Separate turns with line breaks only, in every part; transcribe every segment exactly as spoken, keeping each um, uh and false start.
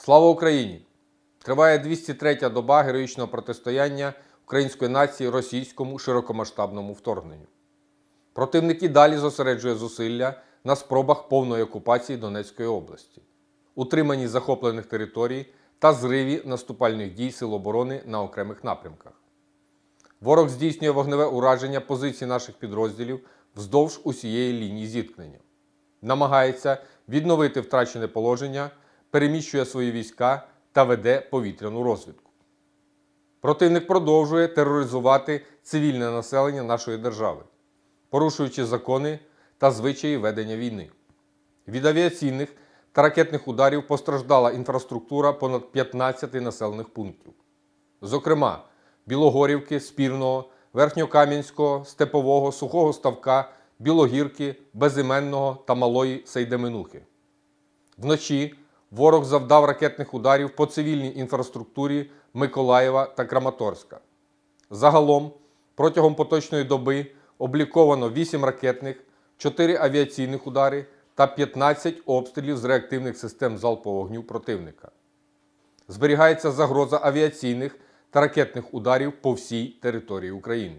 Слава Україні! Триває двісті третя доба героїчного протистояння української нації російському широкомасштабному вторгненню. Противник і далі зосереджує зусилля на спробах повної окупації Донецької області, утриманні захоплених територій та зриві наступальних дій Сил оборони на окремих напрямках. Ворог здійснює вогневе ураження позицій наших підрозділів вздовж усієї лінії зіткнення. Намагається відновити втрачене положення, переміщує свої війська та веде повітряну розвідку. Противник продовжує тероризувати цивільне населення нашої держави, порушуючи закони та звичаї ведення війни. Від авіаційних та ракетних ударів постраждала інфраструктура понад п'ятнадцяти населених пунктів. Зокрема, Білогорівки, Спірного, Верхньокам'янського, Степового, Сухого Ставка, Білогірки, Безіменного та Малої Сейдеминухи. Вночі ворог завдав ракетних ударів по цивільній інфраструктурі Миколаєва та Краматорська. Загалом, протягом поточної доби обліковано вісім ракетних, чотири авіаційних удари та п'ятнадцять обстрілів з реактивних систем залпового вогню противника. Зберігається загроза авіаційних та ракетних ударів по всій території України.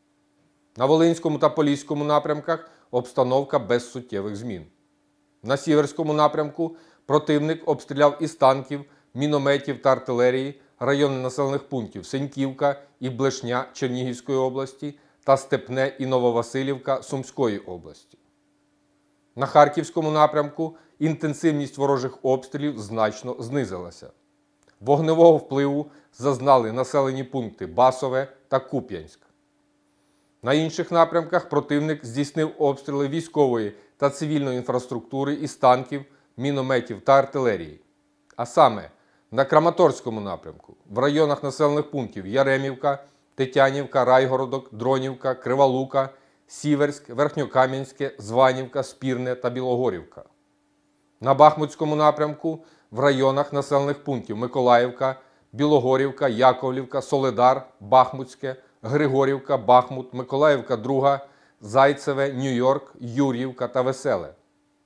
На Волинському та Поліському напрямках обстановка без суттєвих змін. На Сіверському напрямку противник обстріляв із танків, мінометів та артилерії райони населених пунктів Сеньківка і Блешня Чернігівської області та Степне і Нововасилівка Сумської області. На Харківському напрямку інтенсивність ворожих обстрілів значно знизилася. Вогневого впливу зазнали населені пункти Басове та Куп'янськ. На інших напрямках противник здійснив обстріли військової та цивільної інфраструктури із танків, мінометів та артилерії. А саме, на Краматорському напрямку, в районах населених пунктів Яремівка, Тетянівка, Райгородок, Дронівка, Криволука, Сіверськ, Верхньокам'янське, Званівка, Спірне та Білогорівка. На Бахмутському напрямку в районах населених пунктів Миколаївка, Білогорівка, Яковлівка, Солидар, Бахмутське, Григорівка, Бахмут, Миколаївка Друга, Зайцеве, Нью-Йорк, Юр'ївка та Веселе.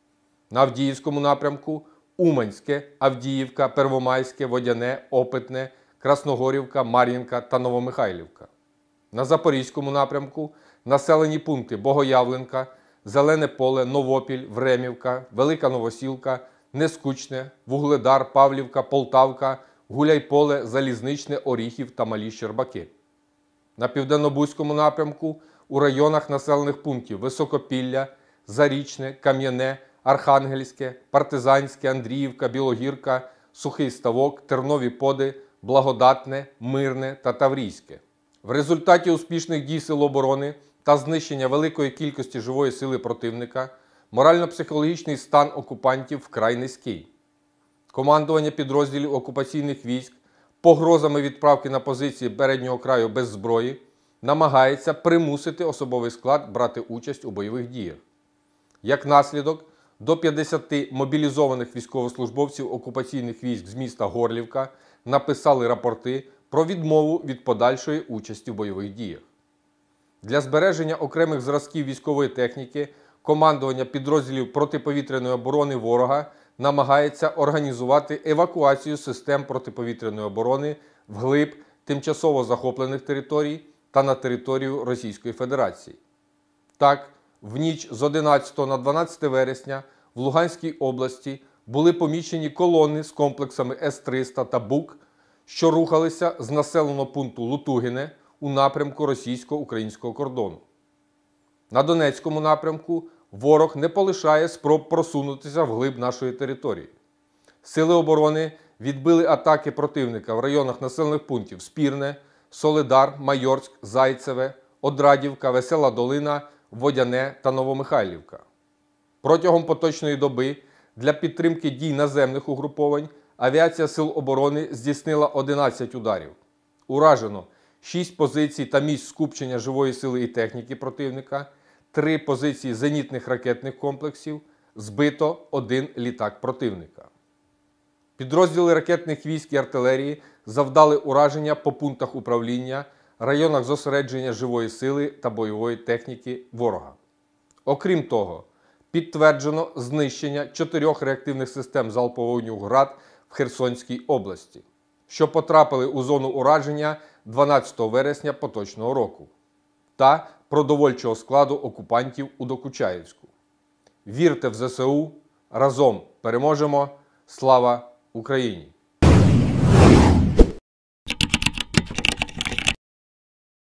На Авдіївському напрямку Уманське, Авдіївка, Первомайське, Водяне, Опитне, Красногорівка, Мар'їнка та Новомихайлівка. На Запорізькому напрямку населені пункти Богоявленка, Зелене Поле, Новопіль, Времівка, Велика Новосілка, Нескучне, Вугледар, Павлівка, Полтавка, Гуляйполе, Залізничне, Оріхів та Малі Щербаки. На Південнобузькому напрямку у районах населених пунктів Високопілля, Зарічне, Кам'яне, Архангельське, Партизанське, Андріївка, Білогірка, Сухий Ставок, Тернові Поди, Благодатне, Мирне та Таврійське. В результаті успішних дій Сил оборони та знищення великої кількості живої сили противника морально-психологічний стан окупантів вкрай низький. Командування підрозділів окупаційних військ погрозами відправки на позиції переднього краю без зброї намагається примусити особовий склад брати участь у бойових діях. Як наслідок, до п'ятдесяти мобілізованих військовослужбовців окупаційних військ з міста Горлівка написали рапорти про відмову від подальшої участі в бойових діях. Для збереження окремих зразків військової техніки командування підрозділів протиповітряної оборони ворога намагається організувати евакуацію систем протиповітряної оборони вглиб тимчасово захоплених територій та на територію Російської Федерації. Так, в ніч з одинадцятого на дванадцяте вересня в Луганській області були помічені колони з комплексами С триста та БУК, що рухалися з населеного пункту Лутугине у напрямку російсько-українського кордону. На Донецькому напрямку ворог не полишає спроб просунутися вглиб нашої території. Сили оборони відбили атаки противника в районах населених пунктів Спірне, Солидар, Майорськ, Зайцеве, Одрадівка, Весела Долина, Водяне та Новомихайлівка. Протягом поточної доби для підтримки дій наземних угруповань авіація Сил оборони здійснила одинадцять ударів. Уражено шість позицій та місць скупчення живої сили і техніки противника, три позиції зенітних ракетних комплексів, збито один літак противника. Підрозділи ракетних військ і артилерії завдали ураження по пунктах управління, районах зосередження живої сили та бойової техніки ворога. Окрім того, підтверджено знищення чотирьох реактивних систем залпового вогню «Град» в Херсонській області, що потрапили у зону ураження дванадцятого вересня поточного року, та продовольчого складу окупантів у Докучаєвську. Вірте в зе се у, разом переможемо! Слава Україні!